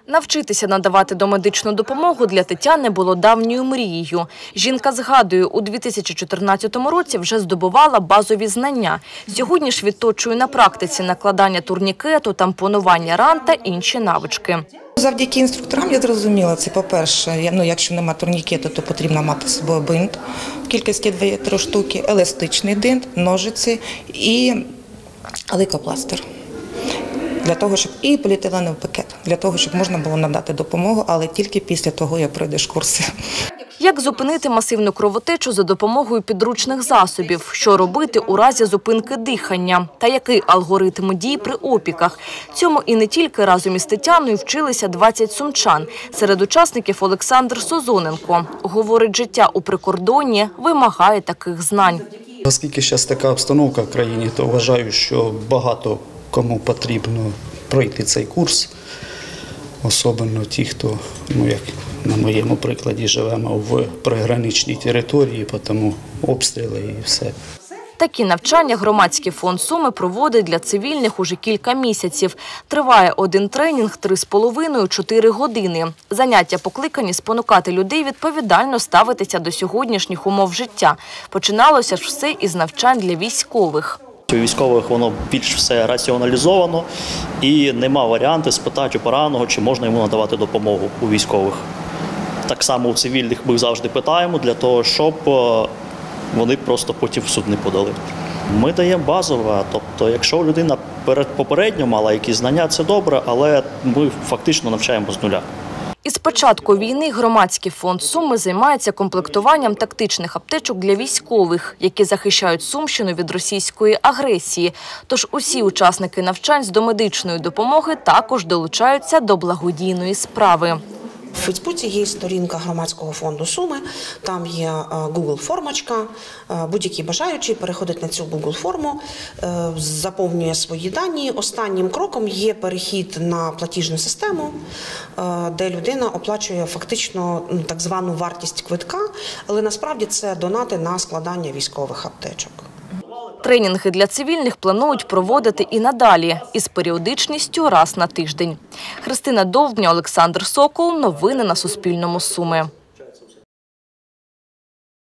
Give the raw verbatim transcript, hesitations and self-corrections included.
Навчитися надавати домедичну допомогу для Тетяни було давньою мрією. Жінка згадує, у дві тисячі чотирнадцятому році вже здобувала базові знання. Сьогодні ж відточує на практиці накладання турнікету, тампонування ран та інші навички. Завдяки інструкторам я зрозуміла, це, по-перше, ну, якщо немає турнікету, то потрібно мати з собою бинт в кількості дві-три штуки, еластичний бинт, ножиці і лейкопластир. Для того, щоб і поліетиленовий пакет, для того, щоб можна було надати допомогу, але тільки після того, як пройдеш курси. Як зупинити масивну кровотечу за допомогою підручних засобів? Що робити у разі зупинки дихання? Та який алгоритм дій при опіках? Цьому і не тільки разом із Тетяною вчилися двадцять сумчан. Серед учасників Олександр Созоненко. Говорить, життя у прикордонні вимагає таких знань. Оскільки зараз така обстановка в країні, то вважаю, що багато кому потрібно пройти цей курс. Особливо ті, хто, ну, як на моєму прикладі, живемо в приграничній території, тому обстріли і все. Такі навчання громадський фонд Суми проводить для цивільних уже кілька місяців. Триває один тренінг три з половиною - чотири години. Заняття покликані спонукати людей відповідально ставитися до сьогоднішніх умов життя. Починалося ж все із навчань для військових. У військових воно більш все раціоналізовано і нема варіанту спитати у пораненого, чи можна йому надавати допомогу у військових. Так само у цивільних ми завжди питаємо для того, щоб вони просто потім в суд не подали. Ми даємо базове, тобто якщо людина попередньо мала якісь знання, це добре, але ми фактично навчаємо з нуля. Із початку війни громадський фонд Суми займається комплектуванням тактичних аптечок для військових, які захищають Сумщину від російської агресії. Тож усі учасники навчань з домедичної допомоги також долучаються до благодійної справи. В Фейсбуці є сторінка громадського фонду Суми, там є Google-формочка, будь-який бажаючий переходить на цю Google-форму, заповнює свої дані. Останнім кроком є перехід на платіжну систему, де людина оплачує фактично так звану вартість квитка, але насправді це донати на складання військових аптечок. Тренінги для цивільних планують проводити і надалі, із періодичністю раз на тиждень. Христина Довбня, Олександр Сокол. Новини на Суспільному. Суми.